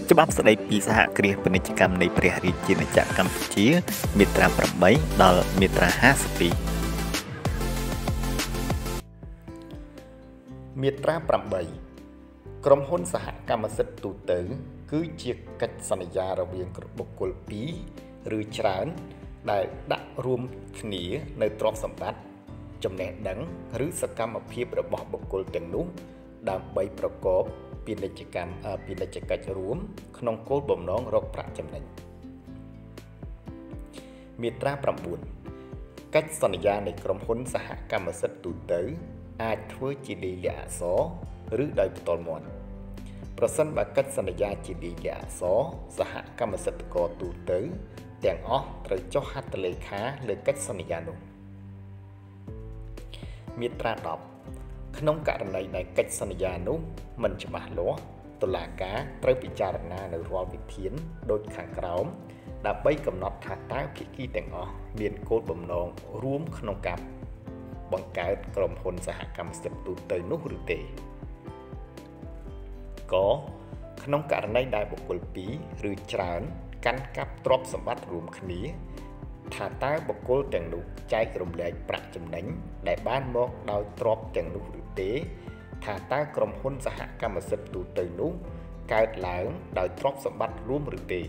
ច្បាប់ស្តីពីសហគ្រាសពាណិជ្ជកម្មនៃព្រះរាជាណាចក្រកម្ពុជាមាត្រា8ដល់មាត្រា52មាត្រា8ក្រុមហ៊ុនសហកម្មសិទ្ធិទូទៅគឺជាកិច្ចសន្យារវាងបុគ្គល2ឬច្រើនដែលដាក់រួមគ្នានៅទ្រព្យសម្បត្តិចំណេះដឹងឬសកម្មភាពរបស់បុគ្គលទាំងនោះដើម្បីប្រកបពាណិជ្ជកិច្ចរួមក្នុងគោលបំណងរកប្រាក់ចំណេញមាត្រា9កិច្ចសន្យានៃក្រុមហ៊ុនសហកម្មសិទ្ធិទូទៅអាចធ្វើជាលាយលក្ខណ៍អក្សរឬដោយផ្ទាល់មាត់ប្រសិនបើកិច្ចសន្យាជាលាយលក្ខណ៍អក្សរសហកម្មសិទ្ធិករទូទៅទាំងអស់ត្រូវចុះហត្ថលេខាលើកិច្ចសន្យានោះមាត្រា10ក្នុងករណីដែលកិច្ចសន្យានោះមិនច្បាស់លាស់តុលាការត្រូវពិចារណានៅរាល់វិធានដូចខាងក្រោមដើម្បីកំណត់ថាតើភាគីទាំងអស់មានគោលបំណងរួមក្នុងការបង្កើតក្រុមហ៊ុនសហកម្មសិទ្ធិទូទៅនោះឬទេកក្នុងករណីដែលបុគ្គល2ឬច្រើនកាន់កាប់ទ្រព្យសម្បត្តិរួមគ្នាថាតើបុគ្គលទាំងនោះចែករំលែកប្រាក់ចំណេញដែលបានមកដោយទ្រព្យទាំងនោះឬទេថាតើក្រុមហ៊ុនសហកម្មសិទ្ធិទូទៅនោះកើតឡើងដោយទ្រព្យសម្បត្តិរួមឬទេ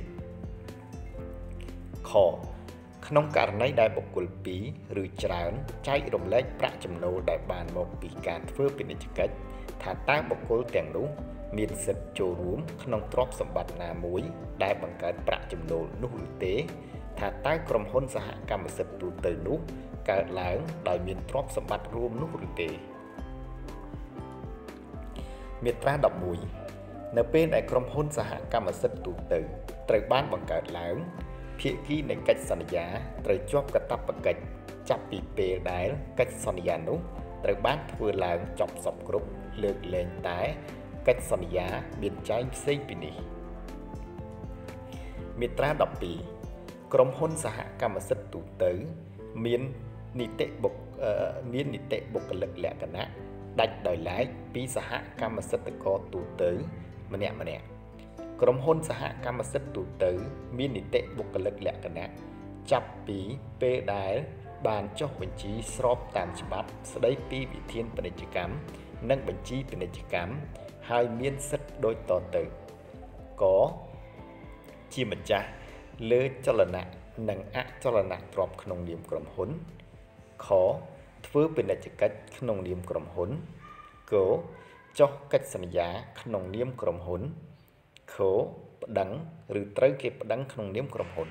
ខក្នុងករណីដែលបុគ្គល2ឬច្រើនចែករំលែកប្រាក់ចំណូលដែលបានមកពីការធ្វើពាណិជ្ជកិច្ចថាតើបុគ្គលទាំងនោះមានសិទ្ធិចូលរួមក្នុងទ្រព្យសម្បត្តិណាមួយដែលបង្កើតប្រាក់ចំណូលនោះឬទេថាតើក្រុមហ៊ុនសហកម្មសិទ្ធិទូទៅនោះកើតឡើងដោយមានទ្រព្យសម្បត្តិរួមនោះឬទេមាត្រា11នៅពេលដែលក្រុមហ៊ុនសហកម្មសិទ្ធិទូទៅត្រូវបានបង្កើតឡើងភាគីនៃកិច្ចសន្យាត្រូវជាប់កាតព្វកិច្ចចាប់ពីពេលដែលកិច្ចសន្យានោះត្រូវបានធ្វើឡើងចប់សពគ្រប់លើកលែងតែកិច្ចសន្យាមានចែងផ្សេងពីនេះមាត្រា12ក្រុមហ៊ុនសហកម្មសិទ្ធិទូទៅមាននីតិបុគ្គលិកលក្ខណៈដាច់ដោយឡែកពីសហកម្មសិទ្ធិករទូទៅម្នាក់ក្រុមហ៊ុនសហកម្មសិទ្ធិទូទៅមាននីតិបុគ្គលិកលក្ខណៈចាប់ពីពេលដែលបានចុះបញ្ជីស្របតាមច្បាប់ស្តីពីវិធានពាណិជ្ជកម្មនិងបញ្ជីពាណិជ្ជកម្មហើយមានសិទ្ធិដូចតទៅកជាម្ចាស់លើចលនៈនិងអចលនៈទ្រព្យក្នុងនាមក្រុមហ៊ុនខធ្វើពាណិជ្ជកិច្ចក្នុងនាមក្រុមហ៊ុនកចុះកិច្ចសន្យាក្នុងនាមក្រុមហ៊ុនខប្តឹងឬត្រូវគេប្តឹងក្នុងនាមក្រុមហ៊ុន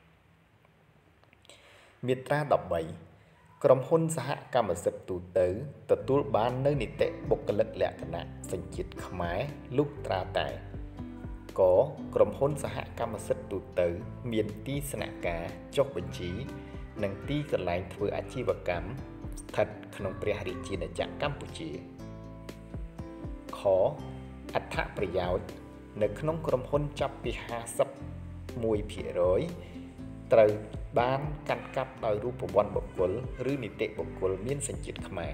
មាត្រា13ក្រុមហ៊ុនសហកម្មសិទ្ធិទូទៅទទួលបាននៅនីតិបុគ្គលិកលក្ខណៈសញ្ជាតិខ្មែរលុះត្រាតែកក្រុមហ៊ុនសហកម្មសិទ្ធិទូទៅមានទីស្នាក់ការចុះបញ្ជីនិងទីកន្លែងធ្វើអាជីវកម្មស្ថិតក្នុងព្រះរាជាណាចក្រកម្ពុជាខអត្ថប្រយោជន៍នៅក្នុងក្រុមហ៊ុនចាប់ពី 51% ត្រូវបានកាន់កាប់ដោយរូបវន្តបុគ្គលឬនីតិបុគ្គលមានសញ្ជាតិខ្មែរ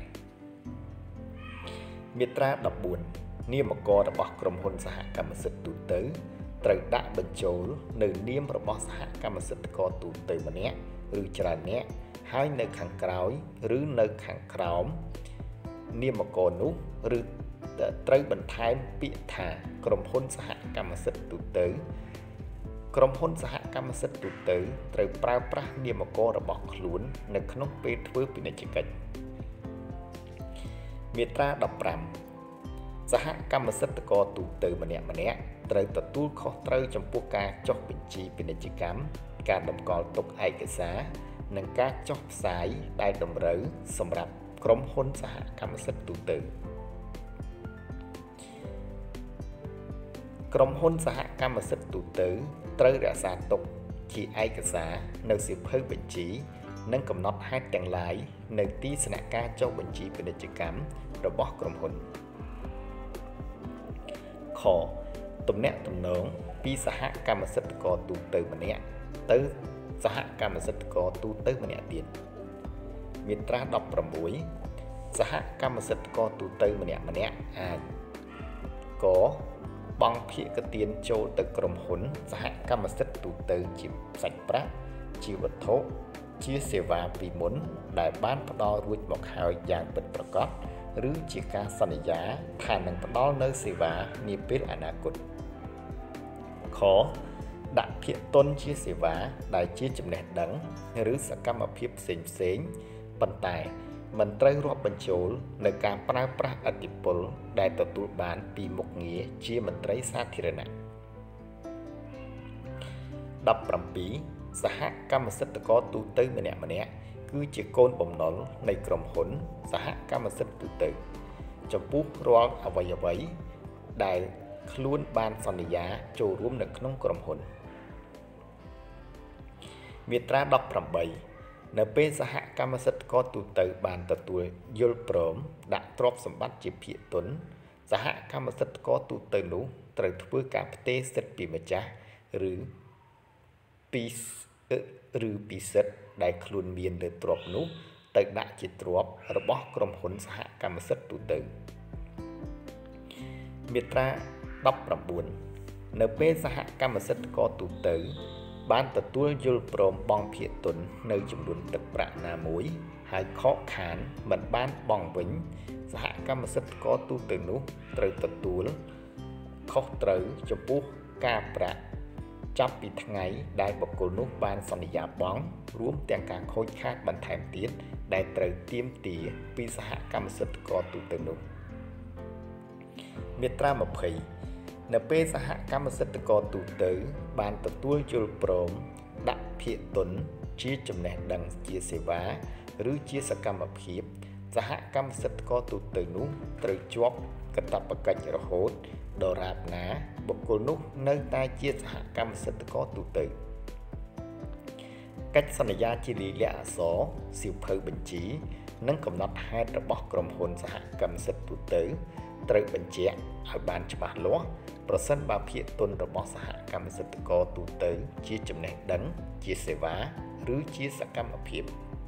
មាត្រា14នាមកររបស់ក្រុមហ៊ុនសហកម្មសិទ្ធិទូទៅត្រូវដាក់បញ្ចូលនៅនាមរបស់សហកម្មសិទ្ធិករទូទៅម្នាក់ឬច្រើននាក់ហើយនៅខាងក្រោយឬនៅខាងក្រោមនាមករនោះឬត្រូវបន្ថែមពាក្យថាក្រុមហ៊ុនសហកម្មសិទ្ធិទូទៅក្រុមហ៊ុនសហកម្មសិទ្ធិទូទៅត្រូវប្រើប្រាស់នាមកររបស់ខ្លួននៅក្នុងពេលធ្វើពាណិជ្ជកិច្ចមាត្រា15សហកម្មសិទ្ធិករទូទៅម្នាក់ត្រូវទទួលខុសត្រូវចំពោះការចុះបញ្ជីពាណិជ្ជកម្មការតម្កល់ទុកឯកសារនិងការចុះផ្សាយដែលតម្រូវសម្រាប់ក្រុមហ៊ុនសហកម្មសិទ្ធិទូទៅក្រុមហ៊ុនសហកម្មសិទ្ធិទូទៅត្រូវរក្សាទុកជាឯកសារនៅសៀវភៅបញ្ជីនិងកំណត់ហេតុទាំងឡាយនៅទីស្នាក់ការចុះបញ្ជីពាណិជ្ជកម្មរបស់ក្រុមហ៊ុនខទំនាក់ទំនងពីសហកម្មសិទ្ធិករទូទៅម្នាក់ទៅសហកម្មសិទ្ធិករទូទៅម្នាក់ទៀតមាត្រា16សហកម្មសិទ្ធិករទូទៅម្នាក់អាចកបង់ភាគទានចូលទៅក្រុមហ៊ុនសហកម្មសិទ្ធិទូទៅជាសាច់ប្រាក់ជាវត្ថុជាសេវាពីមុនដែលបានផ្ដល់រួចមកហើយយ៉ាងពិតប្រាកដឬជាការសន្យាថានឹងផ្ដល់នូវសេវានាពេលអនាគតខដាក់ភាគទុនជាសេវាដែលជាចំណេះដឹងឬសកម្មភាពផ្សេងៗប៉ុន្តែមិនត្រូវរាប់បញ្ចូលនៅការប្រើប្រាស់ឥទ្ធិពលដែលទទួលបានពីមុខងារជាមន្ត្រីសាធារណៈ17សហកម្មសិទ្ធិករទូទៅម្នាក់ៗគឺជាកូនបំណុលនៃក្រុមហ៊ុនសហកម្មសិទ្ធិទូទៅចំពោះរាល់អ្វីៗដែលខ្លួនបានសន្យាចូលរួមនៅក្នុងក្រុមហ៊ុនមាត្រា18នៅពេលសហកម្មសិទ្ធិករទូទៅបានទទួលយល់ព្រមដាក់ទ្រព្យសម្បត្តិជាភាគទុនសហកម្មសិទ្ធិករទូទៅនោះត្រូវធ្វើការផ្ទេរសិទ្ធិពីម្ចាស់ឬពីសិទ្ធិដែលខ្លួនមានលើទ្រព្យនោះទៅដាក់ជាទ្រព្យរបស់ក្រុមហ៊ុនសហកម្មសិទ្ធិទូទៅមាត្រា19នៅពេលសហកម្មសិទ្ធិករទូទៅបានទទួលយល់ព្រមបង់ភាគទុននៅចំនួនទឹកប្រាក់ណាមួយហើយខកខានមិនបានបង់វិញសហកម្មសិទ្ធិករទូទៅនោះត្រូវទទួលខុសត្រូវចំពោះការប្រាក់ចាប់ពីថ្ងៃដែលបុគ្គលនោះបានសន្យាបង់រួមទាំងការខូចខាតបន្ថែមទៀតដែលត្រូវទាមទារពីសហកម្មសិទ្ធិករទូទៅនោះមាត្រា20នៅពេលសហកម្មសិទ្ធិករទូទៅបានទទួលយល់ព្រមដាក់ភាគទុនជាចំណេះដឹងជាសេវាឬជាសកម្មភាពសហកម្មសិទ្ធិករទូទៅនោះត្រូវជាប់កាតព្វកិច្ចរហូតដរាបណាបុគ្គលនោះនៅតែជាសហកម្មសិទ្ធិករទូទៅកិច្ចសន្យាជាលិលាអក្សរសៀវភៅបញ្ជីនិងកំណត់ហេតុរបស់ក្រុមហ៊ុនសហកម្មសិទ្ធិទូទៅត្រូវបញ្ជាក់ឲ្យបានច្បាស់លាស់ប្រសិនបើភាគទុនរបស់សហកម្មសិទ្ធិករទូទៅជាចំណេះដឹងជាសេវាឬជាសកម្មភាព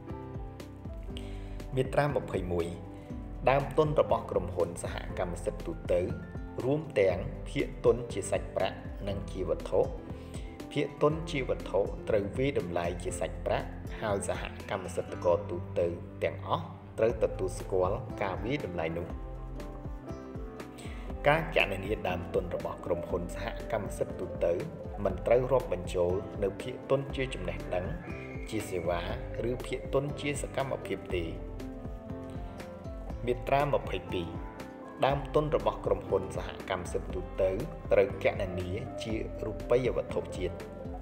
មាត្រា21ដើមទុនរបស់ក្រុមហ៊ុនសហកម្មសិទ្ធិទូទៅរួមទាំងភាគទុនជាសាច់ប្រាក់និងជាវត្ថុភាគទុនជាវត្ថុត្រូវវាយតម្លៃជាសាច់ប្រាក់ហើយសហកម្មសិទ្ធិករទូទៅទាំងអស់ត្រូវទទួលស្គាល់ការវាយតម្លៃនោះការគណនាដើមទុនរបស់ក្រុមហ៊ុនសហកម្មសិទ្ធិទូទៅមិនត្រូវរាប់បញ្ចូលនៅភាគទុនជាចំណេះដឹងជាសេវាឬភាគទុនជាសកម្មភាពទេមាត្រា22ដើមទុនរបស់ក្រុមហ៊ុនសហកម្មសិទ្ធិទូទៅត្រូវគណនាជារូបិយវត្ថុជាតិ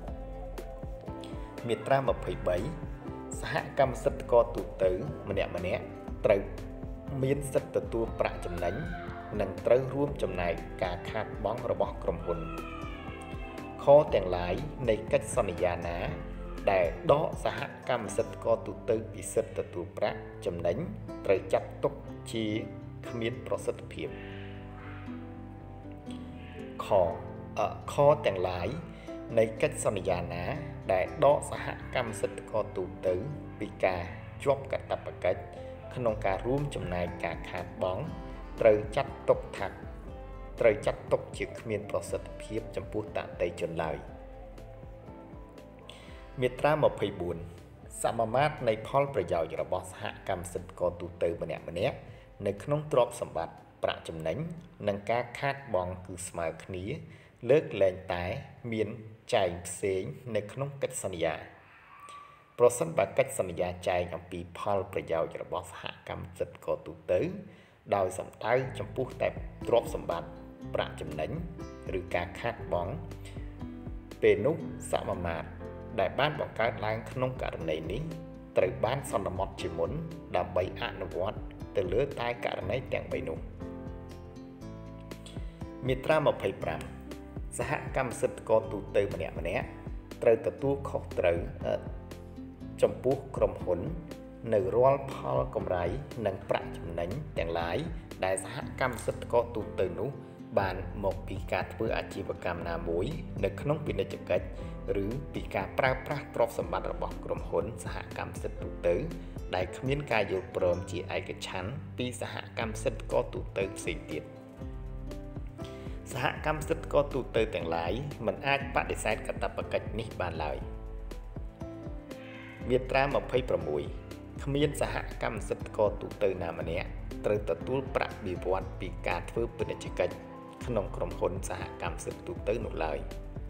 មាត្រា23សហកម្មសិទ្ធិករទូទៅម្នាក់ៗត្រូវមានសិទ្ធិទទួលប្រាក់ចំណេញនិងត្រូវរួមចំណែកការខាតបង់របស់ក្រុមហ៊ុនខទាំងឡាយនៃកិច្ចសន្យាណាដែលដកសហកម្មសិទ្ធិករទូទៅពីសិទ្ធិទទួលប្រាក់ចំណេញត្រូវចាត់ទុកជាគ្មានប្រសិទ្ធភាពខទាំងឡាយនៃកិច្ចសន្យាណាដែលដកសហកម្មសិទ្ធិករទូទៅពីការជាប់កាតព្វកិច្ចក្នុងការរួមចំណែកការខាតបង់ត្រូវចាត់ទុកជាគ្មានប្រសិទ្ធភាពចំពោះតន្ត្រីជនឡើយមាត្រា24សមាមាត្រនៃផលប្រយោជន៍របស់សហកម្មសិទ្ធិករទូទៅម្នាក់ៗនៅក្នុងទ្រព្យសម្បត្តិប្រាក់ចំណេញនិងការខាតបង់គឺស្មើគ្នាលើកលែងតែមានចែងផ្សេងនៅក្នុងកិច្ចសន្យាប្រសិនបើកិច្ចសន្យាចែងអំពីផលប្រយោជន៍របស់សហកម្មសិទ្ធិករទូទៅដោយសំដៅចំពោះតែទ្រព្យសម្បត្តិប្រាក់ចំណេញឬការខាតបង់ពេលនោះសមាមាត្រដែលបានបង្កើតឡើងក្នុងករណីនេះត្រូវបានសន្មត់ជាមុនដើម្បីអនុវត្តទៅលើតែករណីទាំង3នោះមាត្រា25សហកម្មសិទ្ធិករទូទៅម្នាក់ៗត្រូវទទួលខុសត្រូវចំពោះក្រុមហ៊ុននៅរាល់ផលកម្រៃនិងប្រាក់ចំណេញទាំងឡាយដែលសហកម្មសិទ្ធិករទូទៅនោះបានមកពីការធ្វើអាជីវកម្មណាមួយនៅក្នុងពាណិជ្ជកិច្ចឬពីការប្រើប្រាស់ទ្រព្យសម្បត្តិរបស់ក្រុមហ៊ុនសហកម្មសិទ្ធិទូទៅដែលគ្មានការយល់ព្រមជាឯកច្ឆន្ទពីសហកម្មសិទ្ធិករទូទៅផ្សេងទៀតសហកម្មសិទ្ធិករទូទៅទាំងឡាយមិនអាចបដិសេធកាតព្វកិច្ចនេះបានឡើយមាត្រា26គ្មានសហកម្មសិទ្ធិករទូទៅណាម្នាក់ត្រូវទទួលប្រាក់បៀវត្សពីការធ្វើពាណិជ្ជកិច្ចក្នុងក្រុមហ៊ុនសហកម្មសិទ្ធិទូទៅនោះឡើយ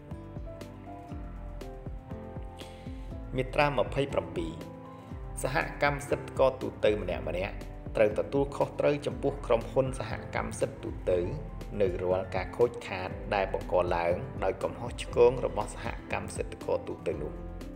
មាត្រា27សហកម្មសិទ្ធិករទូទៅម្នាក់ត្រូវទទួលខុសត្រូវចំពោះក្រុមហ៊ុនសហកម្មសិទ្ធិទូទៅនៅរាល់ការខូចខាតដែលបង្កឡើងដោយកំហុសឆ្គងរបស់សហកម្មសិទ្ធិករទូទៅនោះ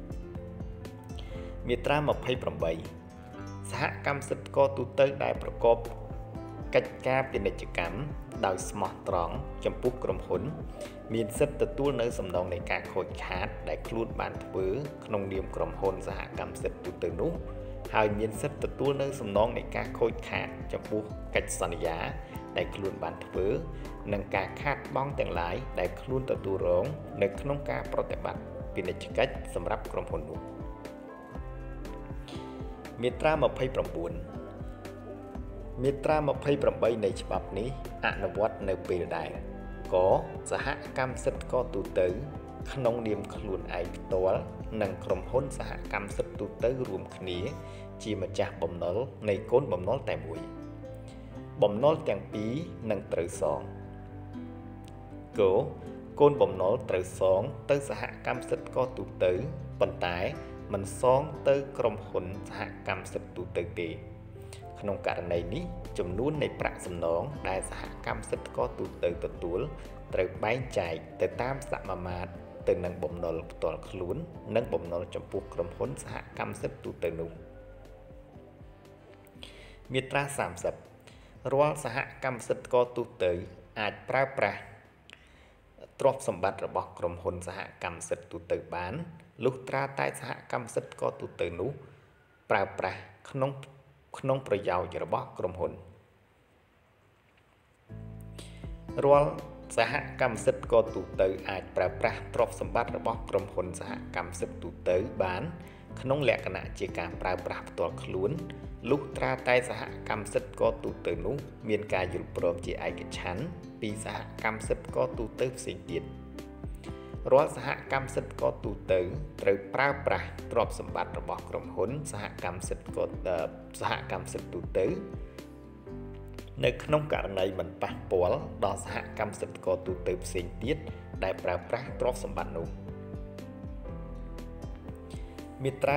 មាត្រា28សហកម្មសិទ្ធិករទូទៅដែលប្រកបកិច្ចការពាណិជ្ជកម្មដោយស្មោះត្រង់ចំពោះក្រុមហ៊ុនមានសិទ្ធិទទួលនៅសំណងនៃការខូចខាតដែលខ្លួនបានធ្វើក្នុងនាមក្រុមហ៊ុនសហកម្មសិទ្ធិទូទៅនោះហើយមានសិទ្ធិទទួលនៅសំណងនៃការខូចខាតចំពោះកិច្ចសន្យាដែលខ្លួនបានធ្វើនិងការខាតបង់ទាំងឡាយដែលខ្លួនទទួលរងនៅក្នុងការប្រតិបត្តិពាណិជ្ជកិច្ចសម្រាប់ក្រុមហ៊ុននោះមាត្រា29មាត្រា28នៃច្បាប់នេះអនុវត្តនៅពេលដែលកសហកម្មសិទ្ធិករទូទៅក្នុងនាមខ្លួនឯងផ្ទាល់និងក្រុមហ៊ុនសហកម្មសិទ្ធិទូទៅរួមគ្នាជាម្ចាស់បំណុលនៃកូនបំណុលតែមួយបំណុលទាំងពីរនឹងត្រូវសងកូនបំណុលត្រូវសងទៅសហកម្មសិទ្ធិករទូទៅប៉ុន្តែមិនសងទៅក្រុមហ៊ុនសហកម្មសិទ្ធិទូទៅទេក្នុងករណីនេះចំនួននៃប្រាក់សំណងដែលសហកម្មសិទ្ធិករទូទៅទទួលត្រូវបែងចែកទៅតាមសមាមាត្រទៅនឹងបំណុលផ្ទាល់ខ្លួននិងបំណុលចំពោះក្រុមហ៊ុនសហកម្មសិទ្ធិទូទៅនោះមាត្រា30រាល់សហកម្មសិទ្ធិករទូទៅអាចប្រើប្រាស់ទ្រព្យសម្បត្តិរបស់ក្រុមហ៊ុនសហកម្មសិទ្ធិទូទៅបានលុះត្រាតែសហកម្មសិទ្ធិករទូទៅនោះប្រើប្រាស់ក្នុងប្រយោជន៍របស់ក្រុមហ៊ុនរាល់សហកម្មសិទ្ធិករទូទៅអាចប្រើប្រាស់ទ្រព្យសម្បត្តិរបស់ក្រុមហ៊ុនសហកម្មសិទ្ធិទូទៅបានក្នុងលក្ខណៈជាការប្រើប្រាស់ផ្ទាល់ខ្លួនលុះត្រាតែសហកម្មសិទ្ធិករទូទៅនោះមានការយល់ព្រមជាឯកច្ឆន្ទពីសហកម្មសិទ្ធិករទូទៅផ្សេងទៀតរាល់សហកម្មសិទ្ធិករទូទៅត្រូវប្រើប្រាស់ទ្រព្យសម្បត្តិរបស់ក្រុមហ៊ុនសហកម្មសិទ្ធិទូទៅនៅក្នុងករណីមិនប៉ះពាល់ដល់សហកម្មសិទ្ធិករទូទៅផ្សេងទៀតដែលប្រើប្រាស់ទ្រព្យសម្បត្តិនោះមាត្រា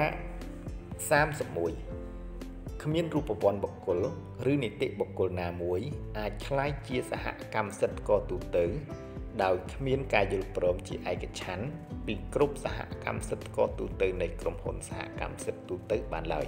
31គ្មានរូបវន្តបុគ្គលឬនីតិបុគ្គលណាមួយអាចក្លាយជាសហកម្មសិទ្ធិករទូទៅដោយគ្មានការយល់ព្រមជាឯកច្ឆន្ទពីគ្រប់សហកម្មសិទ្ធិករទូទៅនៃក្រុមហ៊ុនសហកម្មសិទ្ធិទូទៅបានឡើយ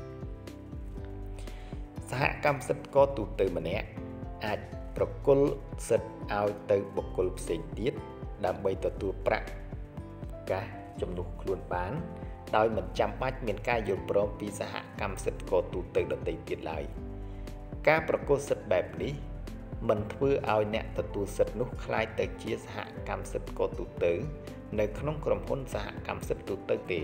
សហកម្មសិទ្ធិករទូទៅម្នាក់អាចប្រគល់សិទ្ធិឲ្យទៅបុគ្គលផ្សេងទៀតដើម្បីទទួលប្រាក់កាសជំនួសខ្លួនបានដោយមិនចាំបាច់មានការយល់ព្រមពីសហកម្មសិទ្ធិករទូទៅដទៃទៀតឡើយការប្រគល់សិទ្ធិបែបនេះមិនធ្វើឲ្យអ្នកទទួលសិទ្ធិនោះក្លាយទៅជាសហកម្មសិទ្ធិករទូទៅនៅក្នុងក្រុមហ៊ុនសហកម្មសិទ្ធិទូទៅទេ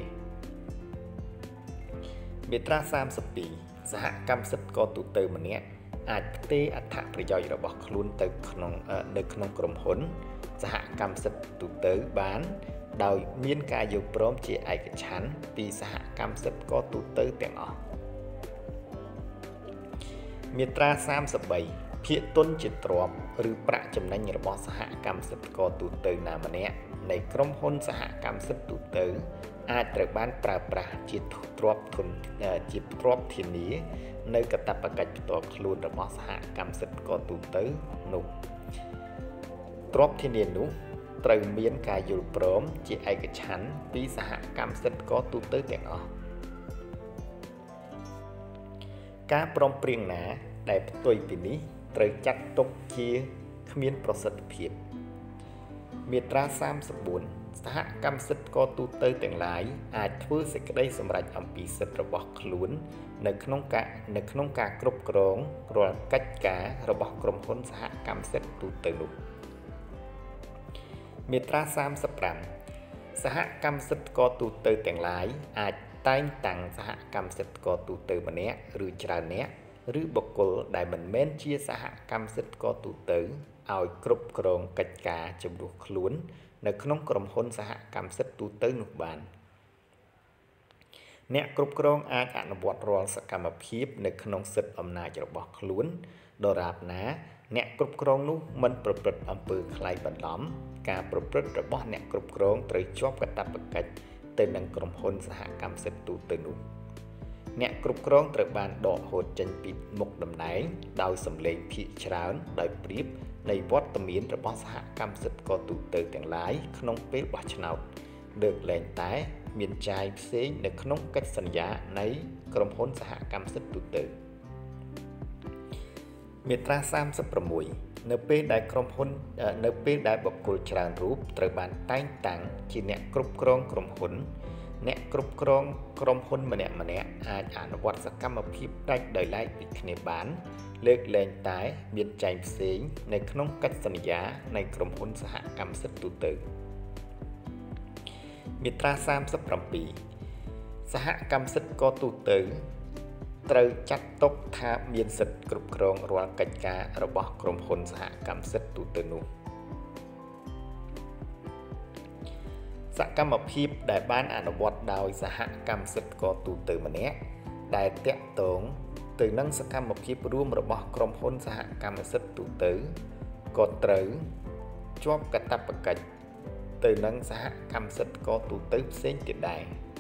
មាត្រា32សហកម្មសិទ្ធិករទូទៅម្នាក់អាចផ្ទេរអត្ថប្រយោជន៍របស់ខ្លួនទៅនៅក្នុងក្រុមហ៊ុនសហកម្មសិទ្ធិទូទៅបានដោយមានការយល់ព្រមជាឯកច្ឆន្ទពីសហកម្មសិទ្ធិករទូទៅទាំងអស់មាត្រា33ភាគទុនជាទ្រព្យឬប្រាក់ចំណេញរបស់សហកម្មសិទ្ធិករទូទៅណាម្នាក់នៃក្រុមហ៊ុនសហកម្មសិទ្ធិទូទៅអាចត្រូវបានប្រើប្រាស់ជាទ្រព្យធានានៅកាតព្វកិច្ចផ្ទាល់ខ្លួនរបស់សហកម្មសិទ្ធិករទូទៅនោះទ្រព្យធានានោះត្រូវមានការយល់ព្រមជាឯកច្ឆន្ទពីសហកម្មសិទ្ធិករទូទៅទាំងអស់ការព្រមព្រៀងណាដែលផ្ទុយពីនេះត្រូវចាត់ទុកជាគ្មានប្រសិទ្ធភាពមាត្រា34សហកម្មសិទ្ធិករទូទៅទាំងឡាយអាចធ្វើសេចក្តីសម្រេចអំពីសិទ្ធិរបស់ខ្លួននៅក្នុងការគ្រប់គ្រងរាល់កិច្ចការរបស់ក្រុមហ៊ុនសហកម្មសិទ្ធិទូទៅនោះមាត្រា35សហកម្មសិទ្ធិករទូទៅទាំងឡាយអាចតែងតាំងសហកម្មសិទ្ធិករទូទៅម្នាក់ឬច្រើននាក់ឬបុគ្គលដែលមិនមែនជាសហកម្មសិទ្ធិករទូទៅឲ្យគ្រប់គ្រងកិច្ចការជំនួសខ្លួននៅក្នុងក្រុមហ៊ុនសហកម្មសិទ្ធិទូទៅនោះបានអ្នកគ្រប់គ្រងអាចអនុវត្តរាល់សកម្មភាពនៅក្នុងសិទ្ធិអំណាចរបស់ខ្លួនដរាបណាអ្នកគ្រប់គ្រងនោះមិនប្រព្រឹត្តអំពើក្លែងបន្លំការប្រព្រឹត្តរបស់អ្នកគ្រប់គ្រងត្រូវជាប់កាតព្វកិច្ចទៅនឹងក្រុមហ៊ុនសហកម្មសិទ្ធិទូទៅនោះអ្នកគ្រប់គ្រងត្រូវបានដកហូតចេញពីមុខតំណែងដោយសម្លេងភាគច្រើនដោយប្រៀបនៃវត្តមានរបស់សហកម្មសិទ្ធិករទូទៅទាំងឡាយក្នុងពេលបោះឆ្នោតលើកលែងតែមានចាយផ្សេងនៅក្នុងកិច្ចសន្យានៃក្រុមហ៊ុនសហកម្មសិទ្ធិទូទៅមាត្រា36នៅពេលដែលបុគ្គលច្រើនរូបត្រូវបានតែងតាំងជាអ្នកគ្រប់គ្រងក្រុមហ៊ុនអ្នកគ្រប់គ្រងក្រុមហ៊ុនម្នាក់អាចអនុវត្តសកម្មភាពដាច់ដោយឡែកពីគ្នាបានលើកលែងតែមានចែងផ្សេងនៅក្នុងកិច្ចសន្យានៃក្រុមហ៊ុនសហកម្មសិទ្ធិទូទៅមាត្រា37សហកម្មសិទ្ធិករទូទៅត្រូវចាត់ទុកថាមានសិទ្ធិគ្រប់គ្រងរាល់កិច្ចការរបស់ក្រុមហ៊ុនសហកម្មសិទ្ធិទូទៅនោះសកម្មភាពដែលបានអនុវត្តដោយសហកម្មសិទ្ធិករទូទៅម្នាក់ដែលតាក់ទងទៅនឹងសកម្មភាពរួមរបស់ក្រុមហ៊ុនសហកម្មសិទ្ធិទូទៅក៏ត្រូវជាប់កាតព្វកិច្ចទៅនឹងសហកម្មសិទ្ធិករទូទៅផ្សេងទៀតដែរ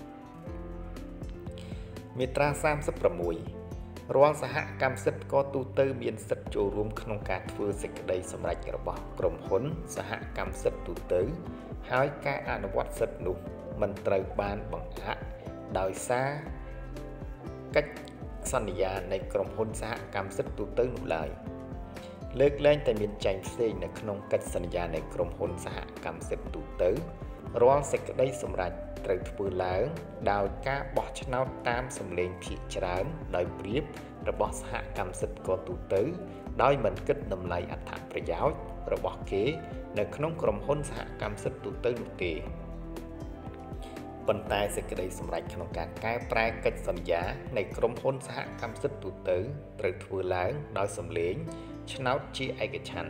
មាត្រា36រាល់សហកម្មសិទ្ធិករទូទៅមានសិទ្ធិចូលរួមក្នុងការធ្វើសេចក្តីសម្រេចរបស់ក្រុមហ៊ុនសហកម្មសិទ្ធិទូទៅហើយការអនុវត្តសិទ្ធិនោះមិនត្រូវបានបង្អាក់ដោយសារកិច្ចសន្យានៃក្រុមហ៊ុនសហកម្មសិទ្ធិទូទៅនោះឡើយលើកលែងតែមានចែងផ្សេងនៅក្នុងកិច្ចសន្យានៃក្រុមហ៊ុនសហកម្មសិទ្ធិទូទៅរាល់សេចក្តីសម្រេចត្រូវធ្វើឡើងដោយការបោះឆ្នោតតាមសម្លេងភាគច្រើនដោយប្រៀបរបស់សហកម្មសិទ្ធិករទូទៅដោយមិនគិតតម្លៃអត្ថប្រយោជន៍របស់គេនៅក្នុងក្រុមហ៊ុនសហកម្មសិទ្ធិទូទៅនោះទេប៉ុន្តែសេចក្តីសម្រេចក្នុងការកែប្រែកិច្ចសន្យានៃក្រុមហ៊ុនសហកម្មសិទ្ធិទូទៅត្រូវធ្វើឡើងដោយសម្លេងឆ្នោតជាឯកច្ឆន្ទ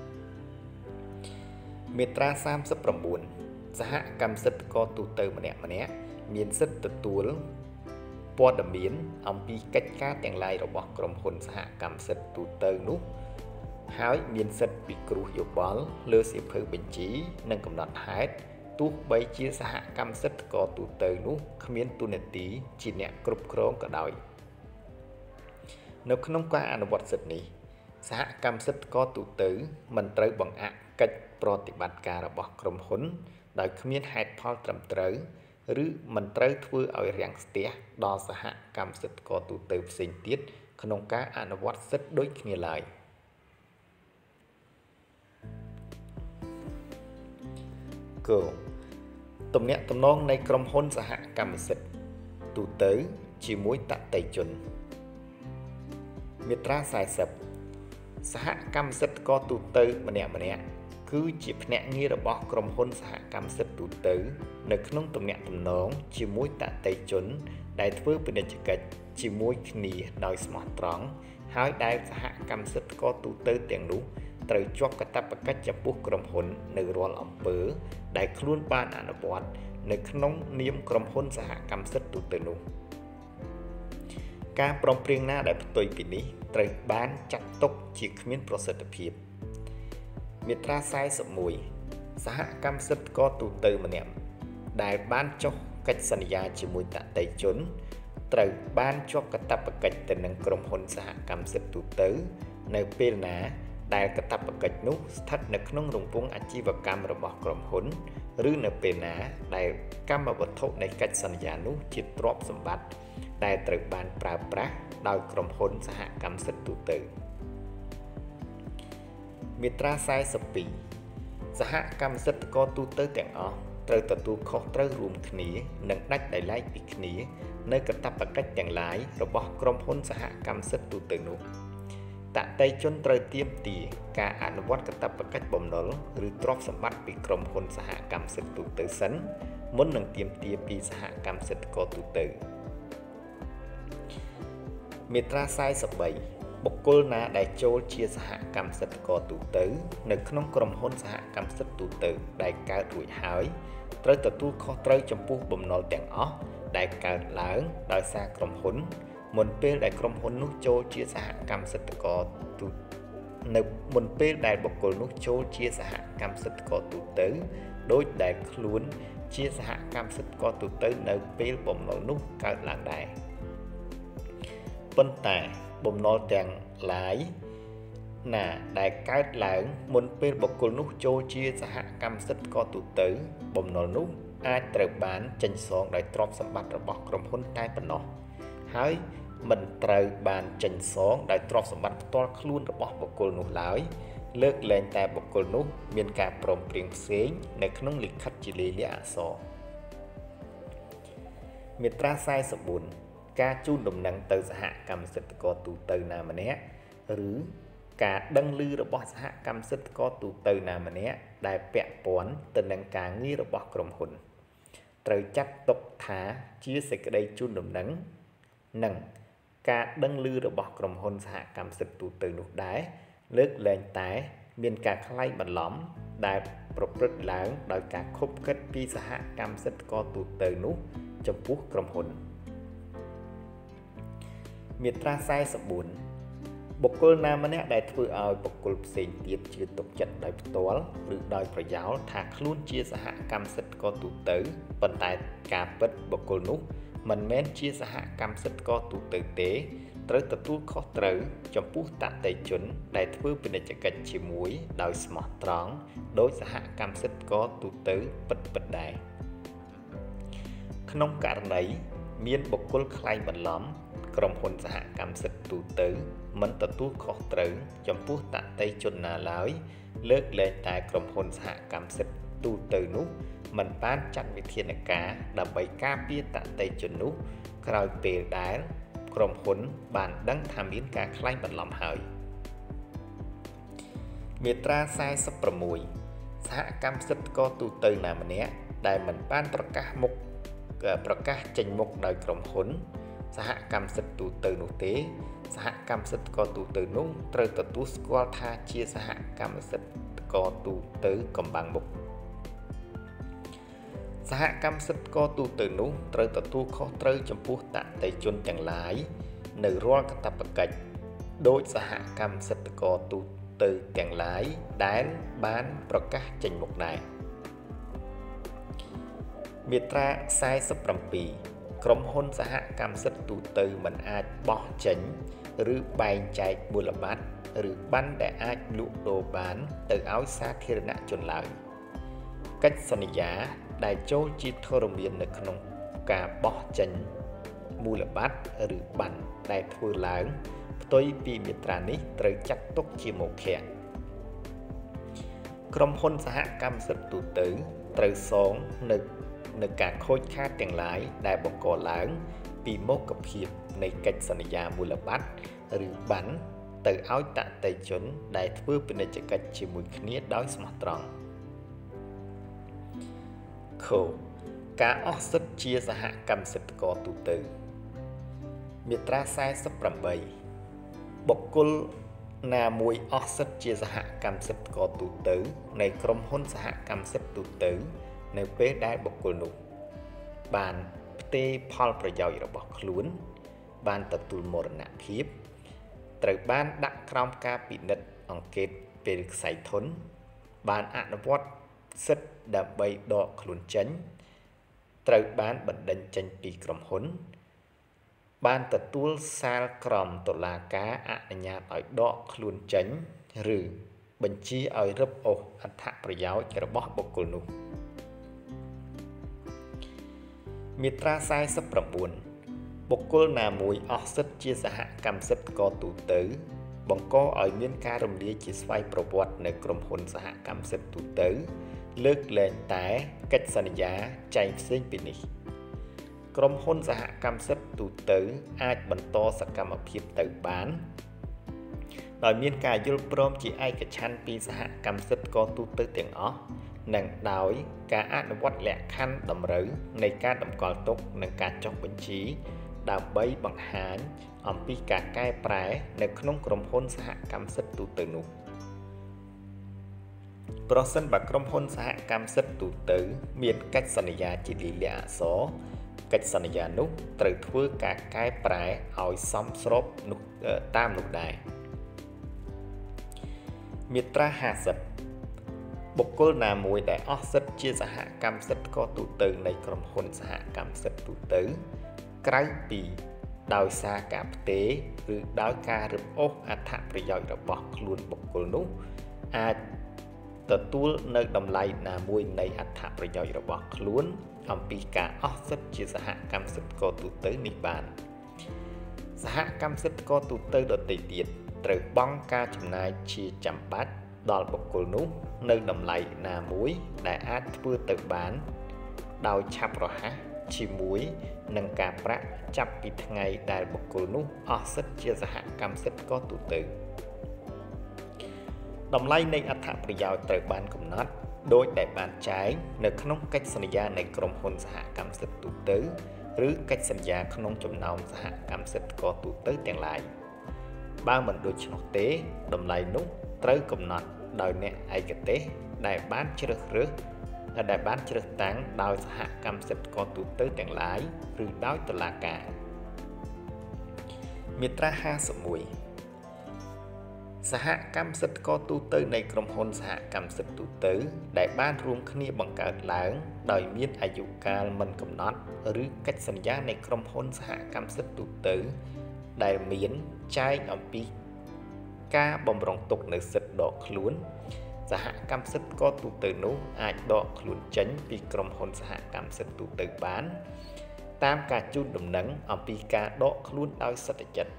មាត្រា39សហកម្មសិទ្ធិករទូទៅម្នាក់មានសិទ្ធិទទួលព័ត៌មានអំពីកិច្ចការទាំងឡាយរបស់ក្រុមហ៊ុនសហកម្មសិទ្ធិទូទៅនោះហើយមានសិទ្ធិពិគ្រោះយោបល់លើសៀវភៅបញ្ជីនិងកំណត់ហេតុទោះបីជាសហកម្មសិទ្ធិករទូទៅនោះគ្មានតួនាទីជាអ្នកគ្រប់គ្រងក៏ដោយនៅក្នុងការអនុវត្តសិទ្ធិនេះសហកម្មសិទ្ធិករទូទៅមិនត្រូវបង្អាក់កិច្ចប្រតិបត្តិការរបស់ក្រុមហ៊ុនដោយគ្មានហេតុផលត្រឹមត្រូវឬមិនត្រូវធ្វើឲ្យរាំងស្ទះដល់សហកម្មសិទ្ធិករទូទៅផ្សេងទៀតក្នុងការអនុវត្តសិទ្ធិដូចគ្នាឡើយគោលទំនាក់ទំនងនៃក្រុមហ៊ុនសហកម្មសិទ្ធិទូទៅជាមួយតន្ត្រីជនមាត្រា40សហកម្មសិទ្ធិករទូទៅម្នាក់គឺជាភ្នាក់ងាររបស់ក្រុមហ៊ុនសហកម្មសិទ្ធិទូទៅនៅក្នុងទំនាក់ទំនងជាមួយតន្ត្រីជនដែលធ្វើពាណិជ្ជកិច្ចជាមួយគ្នាដោយស្មោះត្រង់ហើយដែលសហកម្មសិទ្ធិករទូទៅទាំងនោះត្រូវជាប់កាតព្វកិច្ចចំពោះក្រុមហ៊ុននៅរាល់អំពើដែលខ្លួនបានអនុវត្តនៅក្នុងនាមក្រុមហ៊ុនសហកម្មសិទ្ធិទូទៅនោះការព្រមព្រៀងណាដែលផ្ទុយពីនេះត្រូវបានចាត់ទុកជាគ្មានប្រសិទ្ធភាពមាត្រា41សហកម្មសិទ្ធិករទូទៅម្នាក់ដែលបានចុះកិច្ចសន្យាជាមួយតន្ត្រីជនត្រូវបានជាប់កាតព្វកិច្ចទៅនឹងក្រុមហ៊ុនសហកម្មសិទ្ធិទូទៅនៅពេលណាដែលកាតព្វកិច្ចនោះស្ថិតនៅក្នុងរង្វង់អាជីវកម្មរបស់ក្រុមហ៊ុនឬនៅពេលណាដែលកម្មវត្ថុនៃកិច្ចសន្យានោះជាទ្រព្យសម្បត្តិដែលត្រូវបានប្រើប្រាស់ដោយក្រុមហ៊ុនសហកម្មសិទ្ធិទូទៅមាត្រា42សហកម្មសិទ្ធិករទូទៅទាំងអស់ត្រូវទទួលខុសត្រូវរួមគ្នានិងដាច់ដោយឡែកពីគ្នានៅកាតព្វកិច្ចទាំងឡាយរបស់ក្រុមហ៊ុនសហកម្មសិទ្ធិទូទៅនោះតន្ត្រីជនត្រូវទាមទារការអនុវត្តកាតព្វកិច្ចបំណុលឬទ្រព្យសម្បត្តិពីក្រុមហ៊ុនសហកម្មសិទ្ធិទូទៅសិនមុននឹងទាមទារពីសហកម្មសិទ្ធិករទូទៅមាត្រា43បុគ្គលណាដែលចូលជាសហកម្មសិទ្ធិករទូទៅនៅក្នុងក្រុមហ៊ុនសហកម្មសិទ្ធិទូទៅដែលកើតរួចហើយត្រូវទទួលខុសត្រូវចំពោះបំណុលទាំងអស់ដែលកើតឡើងដោយសារក្រុមហ៊ុនមុនពេលដែលក្រុមហ៊ុននោះចូលជាសហកម្មសិទ្ធិករទូនៅមុនពេលដែលបុគ្គលនោះចូលជាសហកម្មសិទ្ធិករទូទៅដោយដែលខ្លួនជាសហកម្មសិទ្ធិករទូទៅនៅពេលបំណុលនោះកើតឡើងដែរប៉ុន្តែបំណុលទាំងឡាយណាដែលកើតឡើងមុនពេលបុគ្គលនោះចូលជាសហកម្មសិទ្ធិករទូទៅបំណុលនោះអាចត្រូវបានចេញសងដោយទ្រព្យសម្បត្តិរបស់ក្រុមហ៊ុនតែប៉ុណ្ណោះហើយមិនត្រូវបានចេញសងដោយទ្រព្យសម្បត្តិផ្ទាល់ខ្លួនរបស់បុគ្គលនោះឡើយលើកលែងតែបុគ្គលនោះមានការព្រមព្រៀងផ្សេងនៅក្នុងលិខិតជាលាយលក្ខណ៍អក្សរមាត្រា44ការជូនដំណឹងទៅសហកម្មសិទ្ធិករទូទៅណាម្នាក់ឬការដឹងឮរបស់សហកម្មសិទ្ធិករទូទៅណាម្នាក់ដែលពាក់ព័ន្ធទៅនឹងការងាររបស់ក្រុមហ៊ុនត្រូវចាត់ទុកថាជាសេចក្តីជូនដំណឹងនិងការដឹងឮរបស់ក្រុមហ៊ុនសហកម្មសិទ្ធិទូទៅនោះដែរលើកលែងតែមានការក្លែងបន្លំដែលប្រព្រឹត្តឡើងដោយការខុបខិតពីសហកម្មសិទ្ធិករទូទៅនោះចំពោះក្រុមហ៊ុនមាត្រា44បុគ្គលណាម្នាក់ដែលធ្វើឲ្យបុគ្គលផ្សេងទៀតជឿទុកចិត្តដោយផ្ទាល់ឬដោយប្រយោលថាខ្លួនជាសហកម្មសិទ្ធិករទូទៅប៉ុន្តែការពិតបុគ្គលនោះមិនមែនជាសហកម្មសិទ្ធិករទូទៅទេត្រូវទទួលខុសត្រូវចំពោះតន្ត្រីជនដែលធ្វើពាណិជ្ជកិច្ចជាមួយដោយស្មោះត្រង់ដោយសហកម្មសិទ្ធិករទូទៅពិតៗដែរក្នុងករណីមានបុគ្គលក្លែងបន្លំក្រុមហ៊ុនសហកម្មសិទ្ធិទូទៅមិនទទួលខុសត្រូវចំពោះតន្ត្រីជនណាឡើយលើកលែងតែក្រុមហ៊ុនសហកម្មសិទ្ធិទូទៅនោះមិនបានចាត់វិធានការដើម្បីការពារតន្ត្រីជននោះក្រោយពេលដែលក្រុមហ៊ុនបានដឹងថាមានការក្លែងបន្លំហើយមាត្រា46សហកម្មសិទ្ធិករទូទៅណាម្នាក់ដែលមិនបានប្រកាសចេញមុខដោយក្រុមហ៊ុនសហកម្មសិទ្ធិទូទៅនោះទេសហកម្មសិទ្ធិករទូទៅនោះត្រូវទទួលស្គាល់ថាជាសហកម្មសិទ្ធិករទូទៅកំបាំងមុខសហកម្មសិទ្ធិករទូទៅនោះត្រូវទទួលខុសត្រូវចំពោះតន្ត្រីជនទាំងឡាយនៅរាល់កាតព្វកិច្ចដោយសហកម្មសិទ្ធិករទូទៅទាំងឡាយដែលបានប្រកាសចេញមុខដែរមាត្រា47ក្រុមហ៊ុនសហកម្មសិទ្ធិទូទៅមិនអាចបោះចេញឬបែងចែកមូលបត្រឬប័ណ្ណដែលអាចលក់ដូរបានទៅឲ្យសាធារណជនឡើយកិច្ចសន្យាដែលចូលជាធរមាននៅក្នុងការបោះចេញមូលបត្រឬប័ណ្ណដែលធ្វើឡើងផ្ទុយពីមាត្រានេះត្រូវចាត់ទុកជាមោឃៈក្រុមហ៊ុនសហកម្មសិទ្ធិទូទៅត្រូវសងនៅការខូចខាតទាំងឡាយដែលបង្កឡើងពីមោគភាពនៃកិច្ចសន្យាមូលបត្រឬប័ណ្ណទៅឲ្យតន្ត្រីជនដែលធ្វើពាណិជ្ជកិច្ចជាមួយគ្នាដោយស្មោះត្រង់ខការអស់សិទ្ធិជាសហកម្មសិទ្ធិករទូទៅមាត្រា48បុគ្គលណាមួយអស់សិទ្ធិជាសហកម្មសិទ្ធិករទូទៅនៃក្រុមហ៊ុនសហកម្មសិទ្ធិទូទៅនៅពេលដែលបុគ្គលនោះបានផ្ទេរផលប្រយោជន៍របស់ខ្លួនបានទទួលមរណភាពត្រូវបានដាក់ក្រោមការពិនិត្យអង្កេតពេលខ្សែធនបានអនុវត្តសិទ្ធិដើម្បីដកខ្លួនចេញត្រូវបានបណ្តេញចេញពីក្រុមហ៊ុនបានទទួលសាលក្រមតុលាការអនុញ្ញាតឲ្យដកខ្លួនចេញឬបញ្ជាឲ្យរឹបអូសអត្ថប្រយោជន៍របស់បុគ្គលនោះមាត្រា49បុគ្គលណាមួយអស់សិទ្ធិជាសហកម្មសិទ្ធិករទូទៅបង្កឲ្យមានការរំលាយជាស្វ័យប្រវត្តិនៅក្រុមហ៊ុនសហកម្មសិទ្ធិទូទៅលើកលែងតែកិច្ចសន្យាចែងផ្សេងពីនេះក្រុមហ៊ុនសហកម្មសិទ្ធិទូទៅអាចបន្តសកម្មភាពទៅបានដោយមានការយល់ព្រមជាឯកច្ឆន្ទពីសហកម្មសិទ្ធិករទូទៅទាំងអស់និងដោយការអនុវត្តលក្ខខណ្ឌតម្រូវនៃការតម្កល់ទុកនិងការចុះបញ្ជីដើម្បីបង្ហាញអំពីការកែប្រែនៅក្នុងក្រុមហ៊ុនសហកម្មសិទ្ធិទូទៅនោះប្រសិនបើក្រុមហ៊ុនសហកម្មសិទ្ធិទូទៅមានកិច្ចសន្យាជាលាយលក្ខណ៍អក្សរកិច្ចសន្យានោះត្រូវធ្វើការកែប្រែឲ្យសមស្របនោះតាមនោះដែរមាត្រា50បុគ្គលណាមួយដែលអស់សិទ្ធិជាសហកម្មសិទ្ធិទូទៅនៃក្រុមហ៊ុនសហកម្មសិទ្ធិទូទៅក្រៅពីដោយសារការផ្ទេរឬដោយការរឹបអូសអត្ថប្រយោជន៍របស់ខ្លួនបុគ្គលនោះអាចទទួលនៅតម្លៃណាមួយនៃអត្ថប្រយោជន៍របស់ខ្លួនអំពីការអស់សិទ្ធិជាសហកម្មសិទ្ធិទូទៅនេះបានសហកម្មសិទ្ធិទូទៅដទៃទៀតត្រូវបង់ការចំណាយជាចាំបាច់ដល់បុគ្គលនោះនៅតម្លៃណាមួយដែលអាចធ្វើទៅបានដោយឆាប់រហ័សជាមួយនឹងការប្រាក់ចាប់ពីថ្ងៃដែលបុគ្គលនោះអស់សិទ្ធិជាសហកម្មសិទ្ធិទូទៅតម្លៃនៃអត្ថប្រយោជន៍ត្រូវបានកំណត់ដោយដែលបានចែងនៅក្នុងកិច្ចសន្យានៃក្រុមហ៊ុនសហកម្មសិទ្ធិទូទៅឬកិច្ចសន្យាក្នុងចំណោមសហកម្មសិទ្ធិទូទៅទាំងឡាយបើមិនដូច្នោះទេតម្លៃនោះត្រូវកំណត់ដោយអ្នកឯកទេសដែលបានជ្រើសតាំងដោយសហកម្មសិទ្ធិទូទៅទាំងឡាយឬដោយតុលាការមាត្រា51សហកម្មសិទ្ធិទូទៅនៃក្រុមហ៊ុនសហកម្មសិទ្ធិទូទៅដែលបានរួមគ្នាបង្កើតឡើងដោយមានអាយុកាលមិនកំណត់ឬកិច្ចសន្យានៃក្រុមហ៊ុនសហកម្មសិទ្ធិទូទៅដែលមានចែងអំពីការបម្រុងទុកនៅសិទ្ធិដកខ្លួនសហកម្មសិទ្ធិទូទៅនោះអាចដកខ្លួនចេញពីក្រុមហ៊ុនសហកម្មសិទ្ធិទូទៅបានតាមការជូនដំណឹងអំពីការដកខ្លួនដោយសន្តិចិត្ត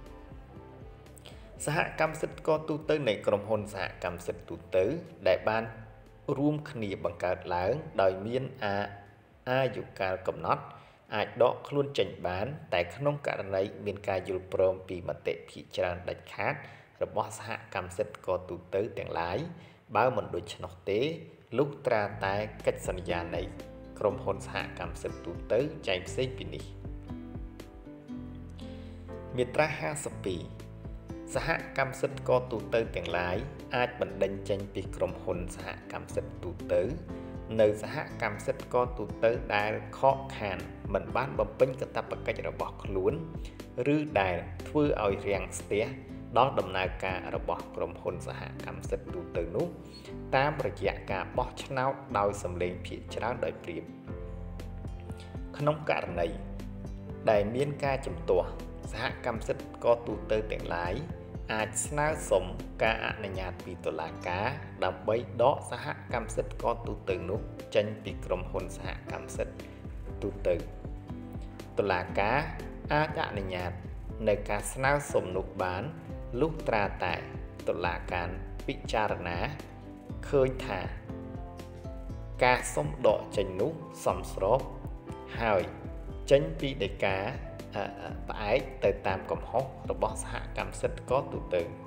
សហកម្មសិទ្ធិទូទៅនៃក្រុមហ៊ុនសហកម្មសិទ្ធិទូទៅដែលបានរួមគ្នាបង្កើតឡើងដោយមានអាយុកាលកំណត់អាចដកខ្លួនចេញបានតែក្នុងករណីមានការយល់ព្រមពីមតិភាគច្រើនដាច់ខាតរបស់សហកម្មសិទ្ធិទូទៅទាំងឡាយបើមិនដូច្នោះទេលុះត្រាតែកិច្ចសន្យានៃក្រុមហ៊ុនសហកម្មសិទ្ធិទូទៅចែងផ្សេងពីនេះមាត្រា52សហកម្មសិទ្ធិទូទៅទាំងឡាយអាចបណ្តេញចេញពីក្រុមហ៊ុនសហកម្មសិទ្ធិទូទៅនៅសហកម្មសិទ្ធិទូទៅដែលខកខានមិនបានបំពេញកាតព្វកិច្ចរបស់ខ្លួនឬដែលធ្វើឲ្យរាំងស្ទះដល់ដំណើរការរបស់ក្រុមហ៊ុនសហកម្មសិទ្ធិទូទៅនោះតាមរយៈការបោះឆ្នោតដោយសម្លេងភាគច្រើនដោយព្រាបក្នុងករណីដែលមានការជំទាស់សហកម្មសិទ្ធិទូទៅទាំងឡាយអាចស្នើសុំការអនុញ្ញាតពីតុលាការដើម្បីដកសហកម្មសិទ្ធិទូទៅនោះចេញពីក្រុមហ៊ុនសហកម្មសិទ្ធិទូទៅតុលាការអាចអនុញ្ញាតនៅការស្នើសុំនោះបានលុះត្រាតែតុលាការពិចារណាឃើញថាការសុំដកចេញនោះសមស្របហើយចេញពីដីកាផ្អែកទៅតាមកំហុសរបស់សហកម្មសិទ្ធិទូទៅ